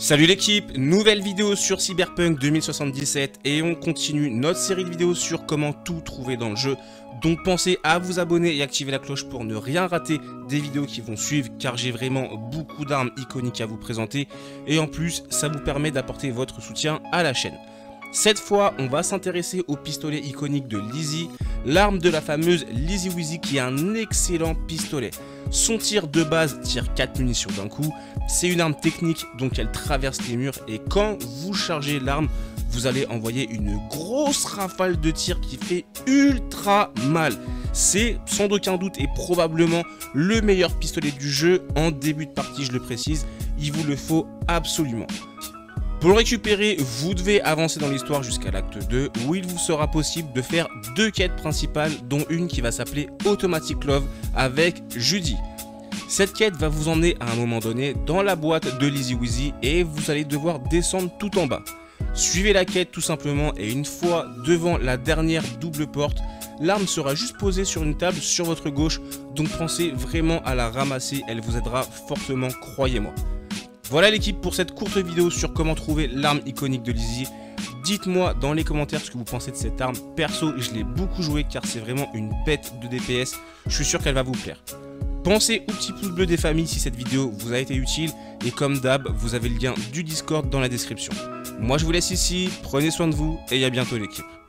Salut l'équipe, nouvelle vidéo sur Cyberpunk 2077 et on continue notre série de vidéos sur comment tout trouver dans le jeu. Donc pensez à vous abonner et activer la cloche pour ne rien rater des vidéos qui vont suivre car j'ai vraiment beaucoup d'armes iconiques à vous présenter et en plus ça vous permet d'apporter votre soutien à la chaîne. Cette fois, on va s'intéresser au pistolet iconique de Lizzie, l'arme de la fameuse Lizzie Weezy qui est un excellent pistolet. Son tir de base tire 4 munitions d'un coup, c'est une arme technique donc elle traverse les murs et quand vous chargez l'arme, vous allez envoyer une grosse rafale de tir qui fait ultra mal. C'est sans aucun doute et probablement le meilleur pistolet du jeu en début de partie, je le précise, il vous le faut absolument. Pour le récupérer, vous devez avancer dans l'histoire jusqu'à l'acte 2 où il vous sera possible de faire deux quêtes principales dont une qui va s'appeler Automatic Love avec Judy. Cette quête va vous emmener à un moment donné dans la boîte de Lizzie Weezy et vous allez devoir descendre tout en bas. Suivez la quête tout simplement et une fois devant la dernière double porte, l'arme sera juste posée sur une table sur votre gauche, donc pensez vraiment à la ramasser, elle vous aidera fortement, croyez-moi. Voilà l'équipe pour cette courte vidéo sur comment trouver l'arme iconique de Lizzie. Dites-moi dans les commentaires ce que vous pensez de cette arme. Perso, je l'ai beaucoup joué car c'est vraiment une bête de DPS. Je suis sûr qu'elle va vous plaire. Pensez au petit pouce bleu des familles si cette vidéo vous a été utile. Et comme d'hab, vous avez le lien du Discord dans la description. Moi je vous laisse ici, prenez soin de vous et à bientôt l'équipe.